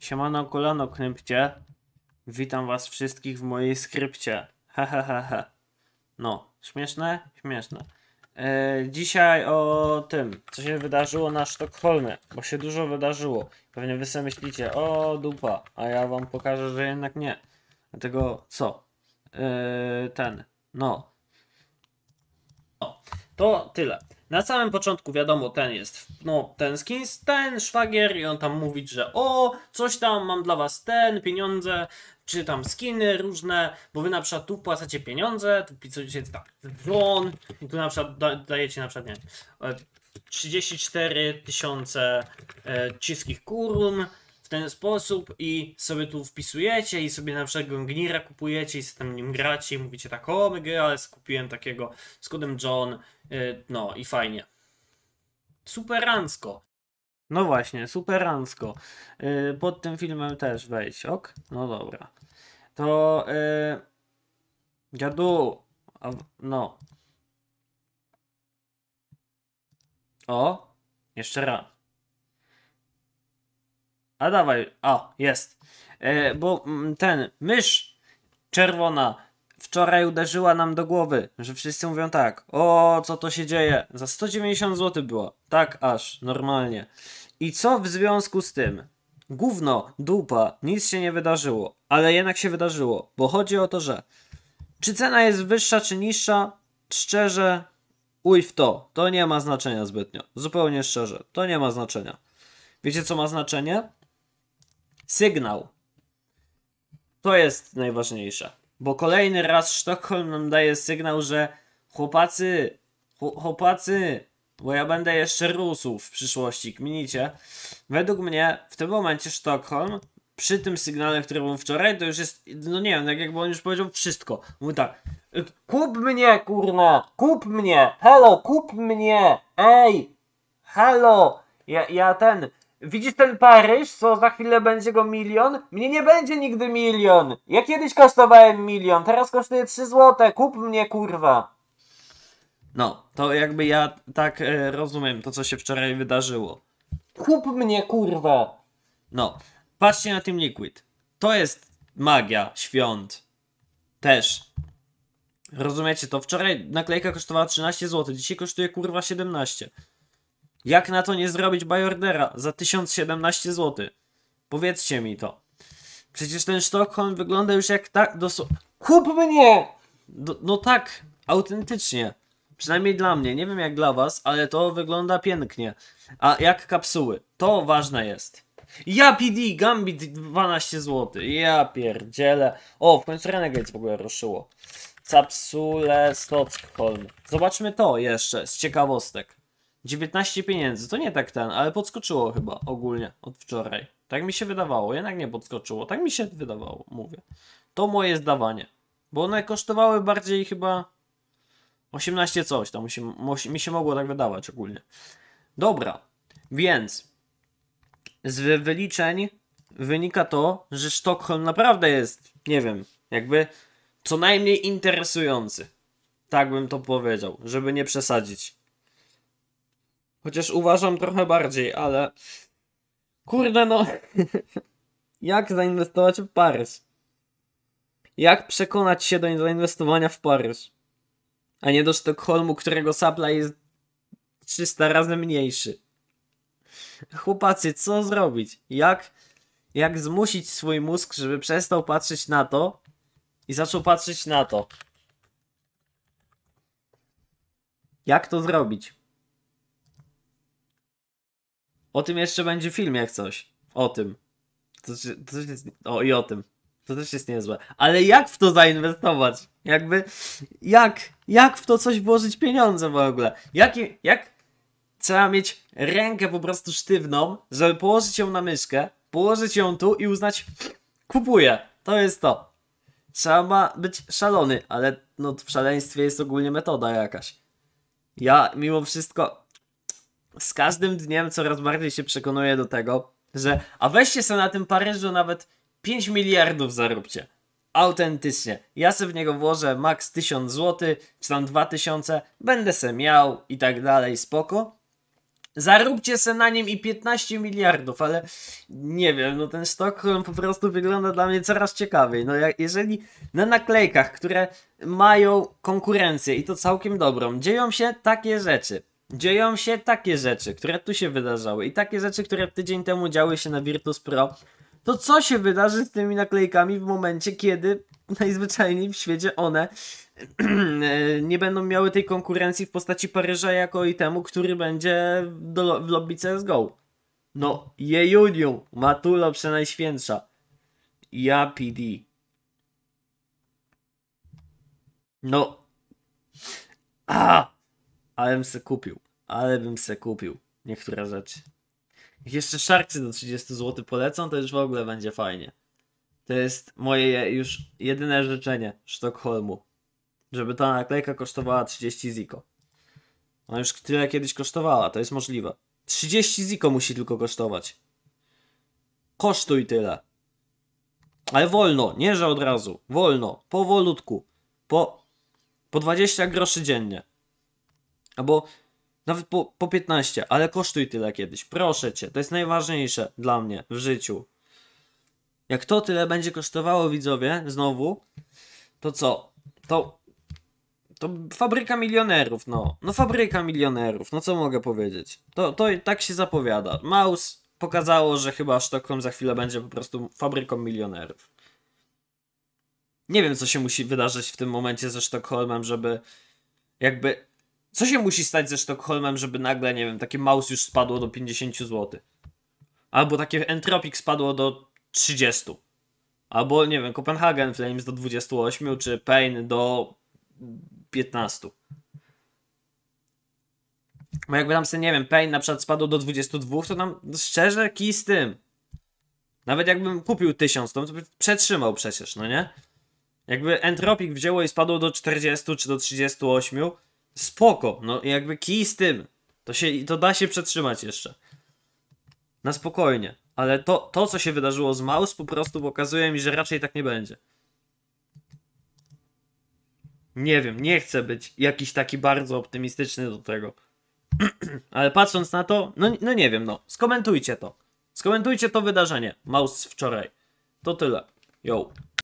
Siemano kolano knypcie. Witam was wszystkich w mojej skrypcie. Hehehehe. No, śmieszne? Śmieszne. Dzisiaj o tym, co się wydarzyło na Sztokholmie, bo się dużo wydarzyło. Pewnie wy sobie myślicie, o dupa, a ja wam pokażę, że jednak nie. Dlatego co? To tyle. Na samym początku wiadomo, ten jest, no ten skins, ten szwagier i on tam mówi, że o, coś tam mam dla was pieniądze, czy tam skiny różne, bo wy na przykład tu wpłacacie pieniądze, tu pisujecie tak, won i tu na przykład dajecie na przykład, nie wiem, 34 tysiące czeskich korun w ten sposób i sobie tu wpisujecie i sobie na przykład Gongnira kupujecie i z tym nim gracie i mówicie tak, o my ale kupiłem takiego z kodem John, no i fajnie. Superancko. No właśnie, superancko. Pod tym filmem też wejdź, ok? No dobra. To dziadu, no. O, jeszcze raz. A dawaj, jest. Bo ten, mysz czerwona wczoraj uderzyła nam do głowy, że wszyscy mówią tak, o co to się dzieje, za 190 zł było, tak aż, normalnie. I co w związku z tym? Gówno, dupa, nic się nie wydarzyło, ale jednak się wydarzyło, bo chodzi o to, że czy cena jest wyższa czy niższa, szczerze, uj w to nie ma znaczenia zbytnio, zupełnie szczerze, to nie ma znaczenia. Wiecie co ma znaczenie? Sygnał. To jest najważniejsze. Bo kolejny raz Sztokholm nam daje sygnał, że chłopacy, bo ja będę jeszcze rósł w przyszłości, kminicie. Według mnie w tym momencie Sztokholm, przy tym sygnale, który był wczoraj, to już jest, no nie wiem, tak jakby on już powiedział wszystko. Mówi tak, kup mnie kurna, kup mnie, halo, kup mnie, ej, halo, widzisz ten Paryż, co za chwilę będzie go milion? Mnie nie będzie nigdy milion. Ja kiedyś kosztowałem milion, teraz kosztuje 3 złote. Kup mnie, kurwa. No, to jakby ja tak rozumiem to, co się wczoraj wydarzyło. Kup mnie, kurwa. No, patrzcie na Team Liquid. To jest magia świąt. Też. Rozumiecie to? Wczoraj naklejka kosztowała 13 zł, dzisiaj kosztuje kurwa 17. Jak na to nie zrobić bajordera za 1017 zł? Powiedzcie mi to. Przecież ten Sztokholm wygląda już jak tak dosłownie. Kup mnie! No tak, autentycznie. Przynajmniej dla mnie. Nie wiem jak dla was, ale to wygląda pięknie. A jak kapsuły. To ważne jest. Ja PD, Gambit 12 zł. Ja pierdzielę. O, w końcu Renegades w ogóle ruszyło. Capsule Stockholm. Zobaczmy to jeszcze z ciekawostek. 19 pieniędzy, to nie tak ale podskoczyło chyba ogólnie od wczoraj. Tak mi się wydawało, jednak nie podskoczyło. Tak mi się wydawało, mówię. To moje zdawanie. Bo one kosztowały bardziej chyba 18 coś, tam mi się mogło tak wydawać ogólnie. Dobra, więc z wyliczeń wynika to, że Sztokholm naprawdę jest, nie wiem, jakby co najmniej interesujący. Tak bym to powiedział, żeby nie przesadzić. Chociaż uważam trochę bardziej, ale... Kurde no... Jak zainwestować w Paryż? Jak przekonać się do zainwestowania w Paryż? A nie do Sztokholmu, którego supply jest 300 razy mniejszy. Chłopacy, co zrobić? Jak zmusić swój mózg, żeby przestał patrzeć na to i zaczął patrzeć na to? Jak to zrobić? O tym jeszcze będzie film jak coś. O tym. I o tym. To też jest niezłe. Ale jak w to zainwestować? Jakby... Jak w to coś włożyć pieniądze w ogóle? Jak trzeba mieć rękę po prostu sztywną, żeby położyć ją na myszkę, położyć ją tu i uznać... Kupuję. To jest to. Trzeba być szalony, ale no w szaleństwie jest ogólnie metoda jakaś. Ja mimo wszystko... Z każdym dniem coraz bardziej się przekonuję do tego, że a weźcie sobie na tym Paryżu nawet 5 miliardów zaróbcie. Autentycznie. Ja sobie w niego włożę max 1000 zł, czy tam 2000, będę se miał i tak dalej, spoko. Zaróbcie se na nim i 15 miliardów, ale nie wiem, no ten Sztokholm po prostu wygląda dla mnie coraz ciekawiej. No jeżeli na naklejkach, które mają konkurencję i to całkiem dobrą, dzieją się takie rzeczy. Dzieją się takie rzeczy, które tu się wydarzały i takie rzeczy, które tydzień temu działy się na Virtus Pro. To co się wydarzy z tymi naklejkami w momencie, kiedy najzwyczajniej w świecie one nie będą miały tej konkurencji w postaci Paryża jako itemu, który będzie w lobby CSGO. No, jejuniu, Matulo przenajświętsza. Ja PD. No. Ale bym se kupił. Ale bym se kupił niektóre rzeczy. Jak jeszcze Sharksy do 30 zł polecą, to już w ogóle będzie fajnie. To jest moje już jedyne życzenie Sztokholmu. Żeby ta naklejka kosztowała 30 ziko. Ona już tyle kiedyś kosztowała, to jest możliwe. 30 ziko musi tylko kosztować. Kosztuj tyle. Ale wolno, nie że od razu. Wolno, powolutku. Po 20 groszy dziennie. Albo nawet po 15, ale kosztuj tyle kiedyś. Proszę cię, to jest najważniejsze dla mnie w życiu. Jak to tyle będzie kosztowało, widzowie, znowu, to co? To fabryka milionerów, no. No fabryka milionerów, no co mogę powiedzieć? To tak się zapowiada. Mouse pokazało, że chyba Sztokholm za chwilę będzie po prostu fabryką milionerów. Nie wiem, co się musi wydarzyć w tym momencie ze Sztokholmem, żeby jakby... Co się musi stać ze Sztokholmem, żeby nagle, nie wiem, takie Mouse już spadło do 50 zł? Albo takie Entropic spadło do 30. Albo, nie wiem, Copenhagen Flames do 28, czy Pain do 15. Bo jakby tam sobie, nie wiem, Pain na przykład spadł do 22, to tam szczerze kij z tym. Nawet jakbym kupił 1000, to by przetrzymał przecież, no nie? Jakby Entropic wzięło i spadło do 40 czy do 38, spoko, no jakby kij z tym. To da się przetrzymać jeszcze. Na spokojnie. Ale to co się wydarzyło z Mouse po prostu pokazuje mi, że raczej tak nie będzie. Nie wiem, nie chcę być jakiś taki bardzo optymistyczny do tego. Ale patrząc na to, no nie wiem, no. Skomentujcie to. Skomentujcie to wydarzenie. Mouse wczoraj. To tyle. Yo.